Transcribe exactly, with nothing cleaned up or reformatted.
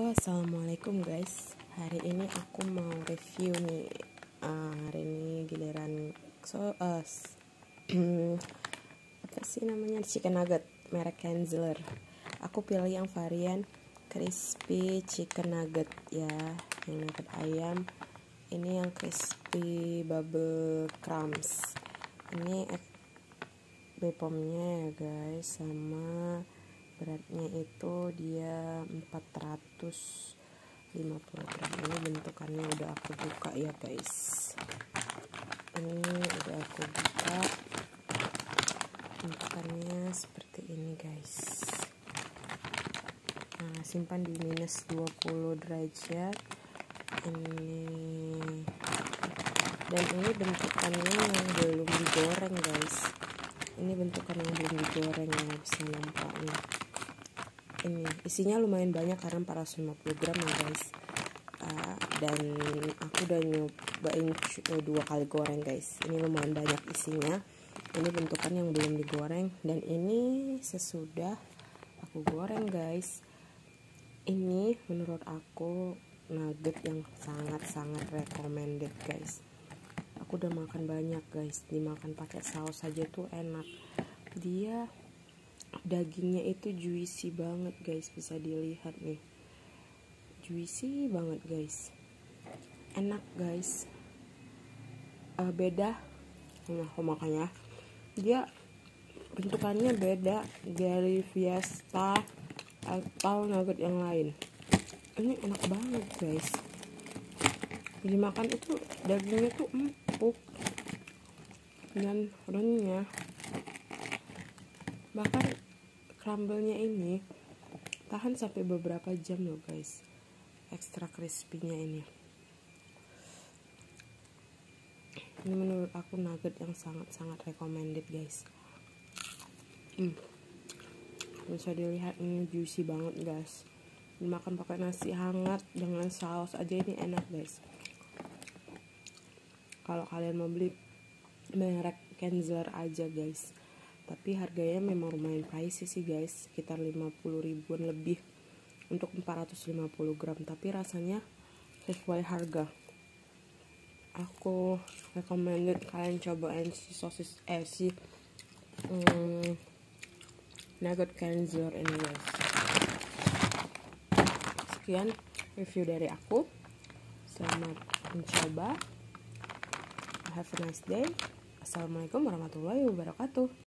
Halo, assalamualaikum guys. Hari ini aku mau review nih. Uh, hari ini giliran so uh, apa sih namanya, chicken nugget merek Kenzler. Aku pilih yang varian crispy chicken nugget ya, yang nugget ayam. Ini yang crispy bubble crumbs. Ini Bepomnya ya guys, sama beratnya itu dia empat ratus lima puluh gram. Ini bentukannya udah aku buka ya guys. Ini udah aku buka, bentukannya seperti ini guys. Nah, simpan di minus dua puluh derajat. Ini dan ini bentukannya yang belum digoreng guys. Ini bentukan yang belum digoreng ya, bisa nampak nih. Ini isinya lumayan banyak karena empat ratus lima puluh gram ya guys. Uh, dan aku udah nyobain dua kali goreng guys. Ini lumayan banyak isinya. Ini bentukan yang belum digoreng dan ini sesudah aku goreng guys. Ini menurut aku nugget yang sangat-sangat recommended guys. Aku udah makan banyak guys, dimakan pakai saus saja tuh enak. Dia dagingnya itu juicy banget guys, bisa dilihat nih, juicy banget guys, enak guys. Uh, beda, nah makanya dia bentukannya beda dari Fiesta atau nugget yang lain. Ini enak banget guys, dimakan itu dagingnya tuh empuk dan renyah. Bahkan crumble-nya ini tahan sampai beberapa jam loh guys. Ekstra crispy-nya ini. Ini menurut aku nugget yang sangat-sangat recommended guys. Hmm. Bisa dilihat ini juicy banget guys. Dimakan pakai nasi hangat dengan saus aja ini enak guys. Kalau kalian mau beli merek Kenzler aja guys, tapi harganya memang lumayan pricey sih guys, sekitar lima puluh ribuan lebih untuk empat ratus lima puluh gram, tapi rasanya sesuai harga. Aku recommended kalian cobain si sosis eh si hmm, nugget Kenzler ini guys. Sekian review dari aku, selamat mencoba. Have a nice day. Assalamualaikum warahmatullahi wabarakatuh.